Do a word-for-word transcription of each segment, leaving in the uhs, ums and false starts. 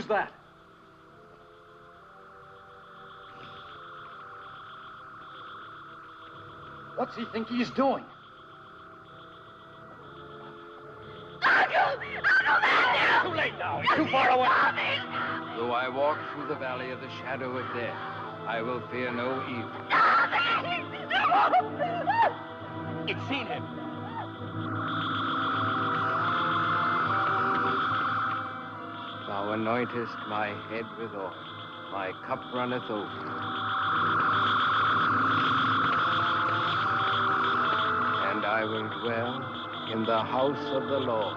that? What's he think he's doing? Uncle! Uncle Matthew! Too late now. He's too far away. Though I walk through the valley of the shadow of death, I will fear no evil. It's seen him. Thou anointest my head with oil. My cup runneth over. And I will dwell in the house of the Lord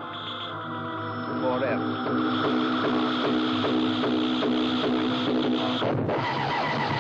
forever.